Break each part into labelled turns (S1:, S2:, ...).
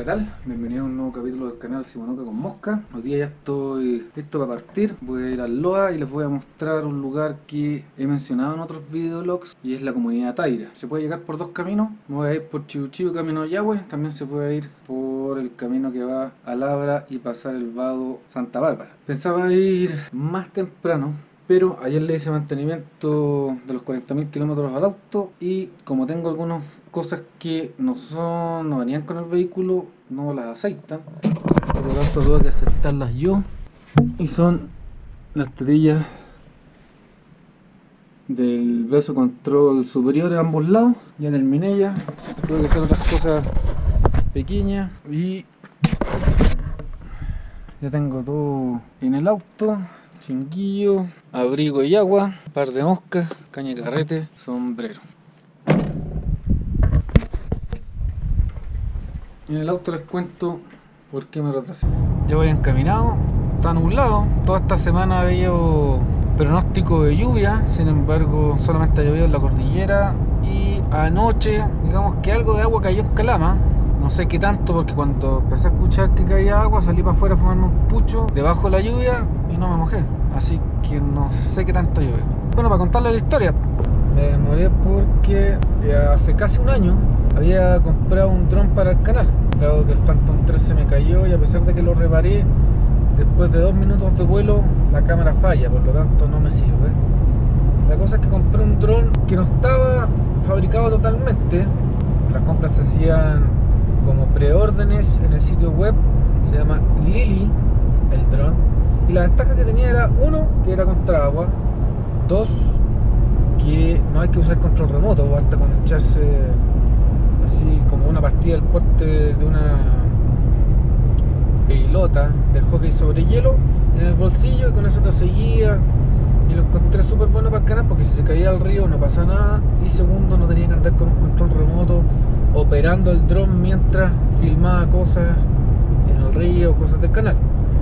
S1: tal? Bienvenido a un nuevo capítulo del canal Simonoka con Mosca. Hoy día ya estoy listo para partir. Voy a ir al Loa y les voy a mostrar un lugar que he mencionado en otros videologs y es la comunidad Taira. Se puede llegar por dos caminos. Me voy a ir por Chibuchibu, camino a Yahweh. También se puede ir por el camino que va a Labra y pasar el vado Santa Bárbara. Pensaba ir más temprano, pero ayer le hice mantenimiento de los 40.000 kilómetros al auto y como tengo algunas cosas que no venían con el vehículo, no las aceitan, por lo tanto tuve que aceptarlas yo, y son las tetillas del brazo control superior en ambos lados. Ya terminé, ya tuve que hacer otras cosas pequeñas y ya tengo todo en el auto: chinguillo, abrigo y agua, par de moscas, caña de carrete, sombrero. En el auto les cuento por qué me retrasé. Ya voy encaminado, está nublado, toda esta semana había pronóstico de lluvia, sin embargo solamente ha llovido en la cordillera y anoche digamos que algo de agua cayó en Calama. No sé qué tanto, porque cuando empecé a escuchar que caía agua salí para afuera a fumarme un pucho debajo de la lluvia y no me mojé, así que no sé qué tanto llovió. Bueno, para contarles la historia, me demoré porque hace casi un año había comprado un dron para el canal, dado que el Phantom 3 se me cayó y a pesar de que lo reparé, después de 2 minutos de vuelo la cámara falla, por lo tanto no me sirve. La cosa es que compré un dron que no estaba fabricado totalmente. Las compras se hacían como preórdenes en el sitio web, se llama Lily el dron, y la ventaja que tenía era, uno, que era contra agua, dos, que no hay que usar control remoto, basta con echarse así como una partida del porte de una pelota de hockey sobre hielo en el bolsillo, y con eso te seguía, y lo encontré súper bueno para el canal porque si se caía al río no pasa nada, y segundo, no tenía que andar con un control remoto operando el dron mientras filmaba cosas en el río, cosas del canal.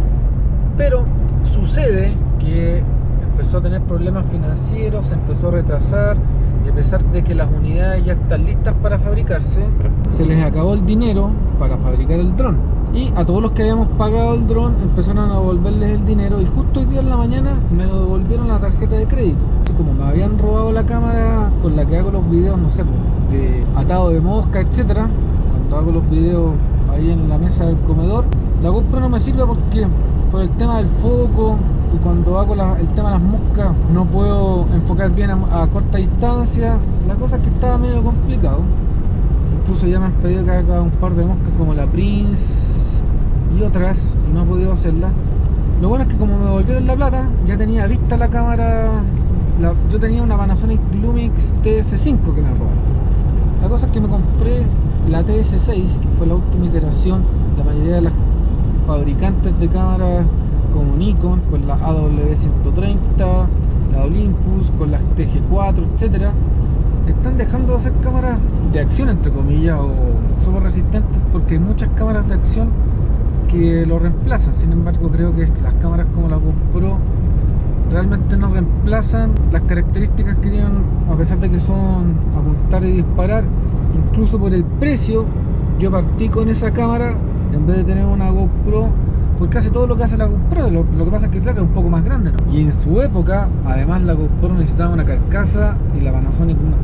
S1: Pero sucede que empezó a tener problemas financieros, se empezó a retrasar, y a pesar de que las unidades ya están listas para fabricarse, se les acabó el dinero para fabricar el dron, y a todos los que habíamos pagado el dron empezaron a devolverles el dinero, y justo hoy día en la mañana me lo devolvieron la tarjeta de crédito. Como me habían robado la cámara con la que hago los videos, no sé, de atado de mosca, etcétera, cuando hago los videos ahí en la mesa del comedor, la GoPro no me sirve porque por el tema del foco, y cuando hago el tema de las moscas no puedo enfocar bien a corta distancia. La cosa es que estaba medio complicado. Incluso ya me han pedido que haga un par de moscas como la Prince y otras, y no he podido hacerlas. Lo bueno es que como me devolvieron la plata, ya tenía vista la cámara. Yo tenía una Panasonic Lumix TS5 que me robaron. La cosa es que me compré la TS6, que fue la última iteración. La mayoría de las fabricantes de cámaras como Nikon, con la AW130, la Olympus, con las TG4, etcétera, están dejando de hacer cámaras de acción, entre comillas, o súper resistentes, porque hay muchas cámaras de acción que lo reemplazan. Sin embargo, creo que las cámaras como la GoPro realmente no reemplazan las características que tienen, a pesar de que son apuntar y disparar. Incluso por el precio, yo partí con esa cámara en vez de tener una GoPro, porque hace todo lo que hace la GoPro. Lo que pasa es que claro, es un poco más grande, ¿no? Y en su época, además, la GoPro necesitaba una carcasa y la Panasonic no.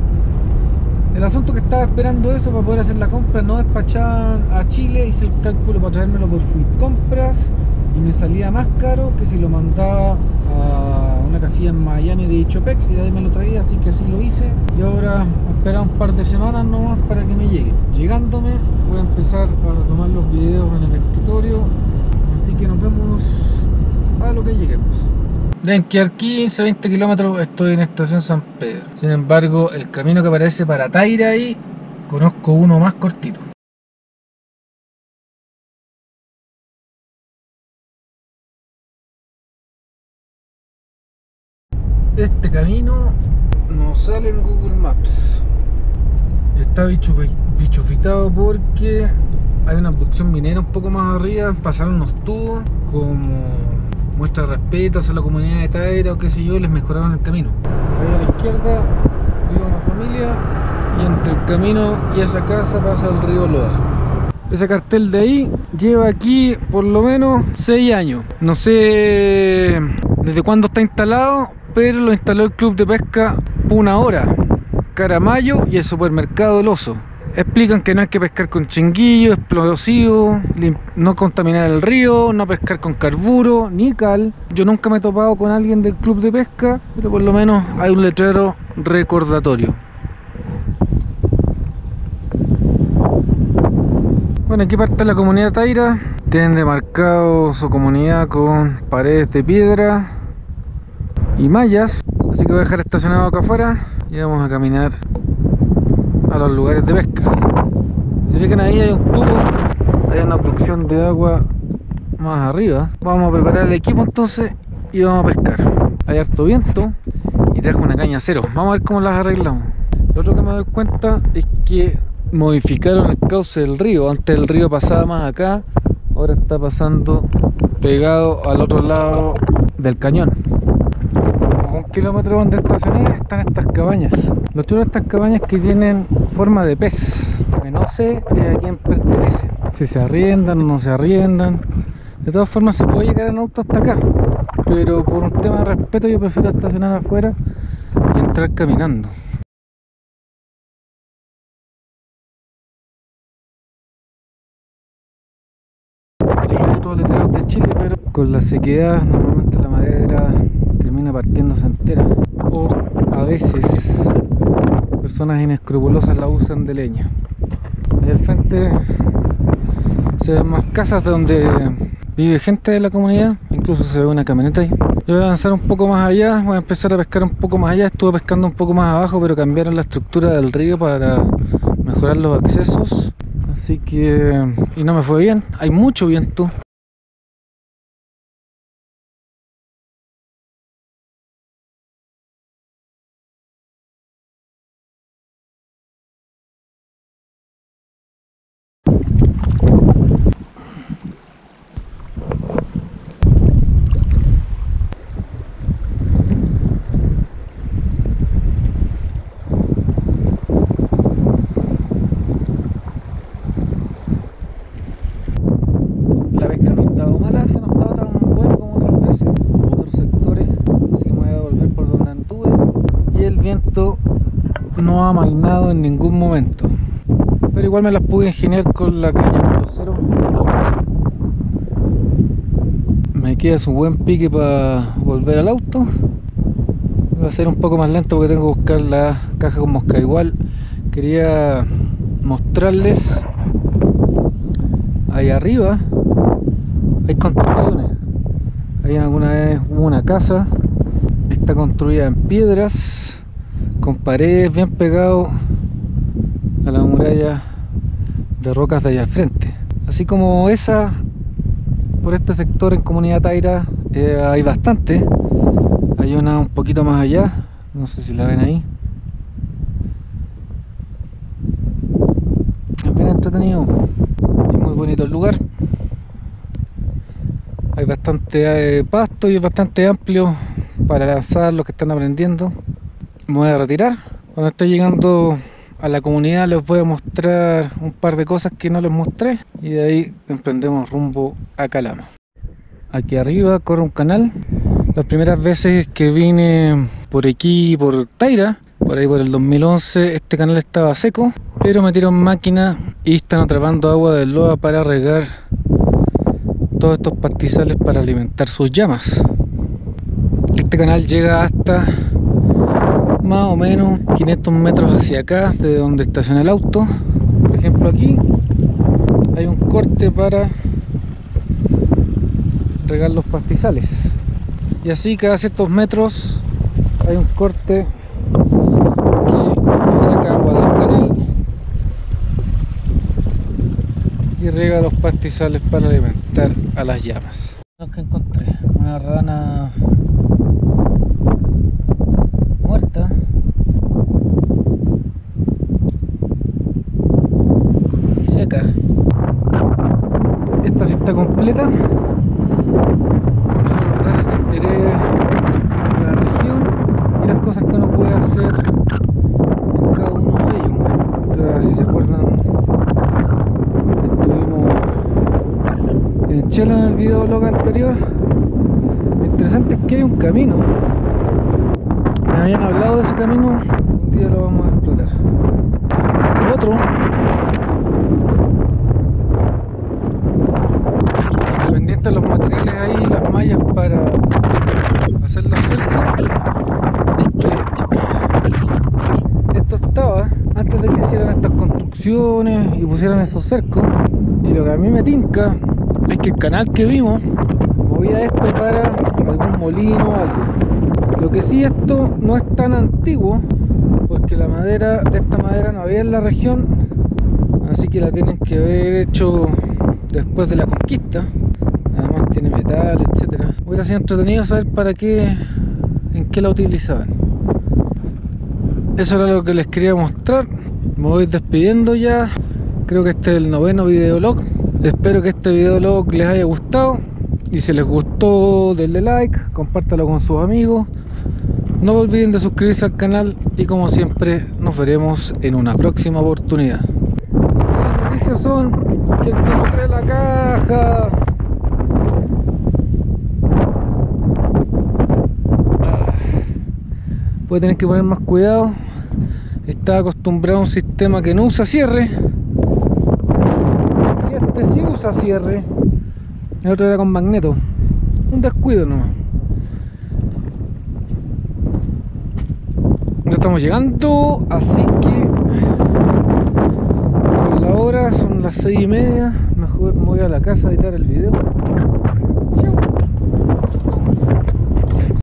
S1: El asunto que estaba esperando eso para poder hacer la compra, no despachaban a Chile, hice el cálculo para traérmelo por full compras y me salía más caro que si lo mandaba a una casilla en Miami de Chopex, y de ahí me lo traía, así que así lo hice. Y ahora a esperar un par de semanas nomás para que me llegue. Llegándome voy a empezar a retomar los videos en el escritorio, así que nos vemos a lo que lleguemos. Deben quedar 15-20 kilómetros, estoy en Estación San Pedro. Sin embargo, el camino que aparece para Taira ahí, conozco uno más cortito. Este camino no sale en Google Maps. Está bichufitado porque hay una abducción minera un poco más arriba. Pasaron unos tubos como muestra de respeto hacia la comunidad de Taira o qué sé yo, y les mejoraron el camino. Ahí a la izquierda vive una familia y entre el camino y esa casa pasa el río Loa. Ese cartel de ahí lleva aquí por lo menos 6 años. No sé desde cuándo está instalado, pero lo instaló el Club de Pesca Puna Hora, Caramayo y el Supermercado El Oso. Explican que no hay que pescar con chinguillo, explosivo, no contaminar el río, no pescar con carburo ni cal. Yo nunca me he topado con alguien del club de pesca, pero por lo menos hay un letrero recordatorio. Bueno, aquí parte la comunidad Taira. Tienen demarcado su comunidad con paredes de piedra y mallas. Así que voy a dejar estacionado acá afuera y vamos a caminar a los lugares de pesca. Si fijan ahí hay un tubo, hay una obstrucción de agua más arriba. Vamos a preparar el equipo entonces y vamos a pescar. Hay harto viento y trajo una caña cero. Vamos a ver cómo las arreglamos. Lo otro que me doy cuenta es que modificaron el cauce del río. Antes el río pasaba más acá, ahora está pasando pegado al otro lado del cañón. A 1 kilómetro donde estacioné están estas cabañas. Lo chulo de estas cabañas que tienen forma de pez, que no sé a quién pertenecen, si se arriendan o no se arriendan. De todas formas se puede llegar en auto hasta acá, pero por un tema de respeto yo prefiero estacionar afuera y entrar caminando. Hay otros letreros de Chile, pero con la sequedad normalmente la madera termina partiéndose entera, o a veces personas inescrupulosas la usan de leña. Ahí al frente se ven más casas donde vive gente de la comunidad, incluso se ve una camioneta ahí. Yo voy a avanzar un poco más allá, voy a empezar a pescar un poco más allá. Estuve pescando un poco más abajo, pero cambiaron la estructura del río para mejorar los accesos, así que... y no me fue bien, hay mucho viento. No ha amainado en ningún momento, pero igual me las pude ingeniar con la caña número 0. Me queda su buen pique para volver al auto. Va a ser un poco más lento porque tengo que buscar la caja con mosca. Igual quería mostrarles, ahí arriba hay construcciones. Ahí alguna vez hubo una casa, está construida en piedras, con paredes bien pegados a la muralla de rocas de allá al frente. Así como esa, por este sector en Comunidad Taira hay bastante. Hay una un poquito más allá, no sé si la ven ahí. Es bien entretenido y muy bonito el lugar. Hay bastante pasto y es bastante amplio para lanzar los que están aprendiendo. Me voy a retirar. Cuando esté llegando a la comunidad les voy a mostrar un par de cosas que no les mostré y de ahí emprendemos rumbo a Calama. Aquí arriba corre un canal. Las primeras veces que vine por aquí, por Taira, por ahí por el 2011, este canal estaba seco, pero metieron máquina y están atrapando agua del Loa para regar todos estos pastizales para alimentar sus llamas. Este canal llega hasta más o menos 500 metros hacia acá de donde estaciona el auto. Por ejemplo, aquí hay un corte para regar los pastizales y así cada ciertos metros hay un corte que saca agua del canal y riega los pastizales para alimentar a las llamas. Lo que encontré, una rana muerta. Y seca. Esta sí está completa. Muchos lugares de interés de la región y las cosas que uno puede hacer en cada uno de ellos. Mientras, si se acuerdan, estuvimos Chelo en el videoblog anterior, lo interesante es que hay un camino. Me habían hablado de ese camino, un día lo vamos a explorar. Otro, dependiente de los materiales ahí, las mallas para hacer los cercos, es que esto estaba antes de que hicieran estas construcciones y pusieran esos cercos. Y lo que a mí me tinca es que el canal que vimos movía esto para algún molino o algo. Lo que sí, esto no es tan antiguo, porque la madera, de esta madera no había en la región, así que la tienen que haber hecho después de la conquista. Además tiene metal, etcétera. Hubiera sido entretenido saber para qué, en qué la utilizaban. Eso era lo que les quería mostrar. Me voy despidiendo ya. Creo que este es el 9º videolog. Espero que este videolog les haya gustado. Y si les gustó, denle like, compártalo con sus amigos. No olviden de suscribirse al canal. Y como siempre, nos veremos en una próxima oportunidad. Las noticias son que encontré la caja. Voy a tener que poner más cuidado. Estaba acostumbrado a un sistema que no usa cierre. Y este sí usa cierre. El otro era con magneto. Un descuido nomás. Ya estamos llegando, así que por la hora son las 6:30. Mejor me voy a la casa a editar el video.